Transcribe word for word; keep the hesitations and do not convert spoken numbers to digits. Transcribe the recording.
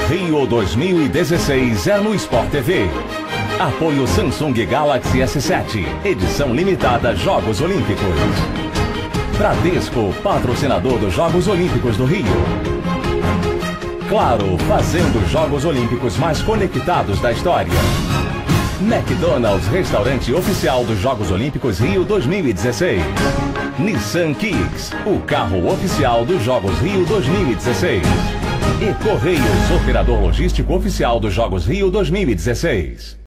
Rio dois mil e dezesseis é no Sport T V. Apoio Samsung Galaxy S sete, edição limitada Jogos Olímpicos. Bradesco, patrocinador dos Jogos Olímpicos do Rio. Claro, fazendo os Jogos Olímpicos mais conectados da história. McDonald's, restaurante oficial dos Jogos Olímpicos Rio dois mil e dezesseis. Nissan Kicks, o carro oficial dos Jogos Rio dois mil e dezesseis. E Correios, operador logístico oficial dos Jogos Rio dois mil e dezesseis.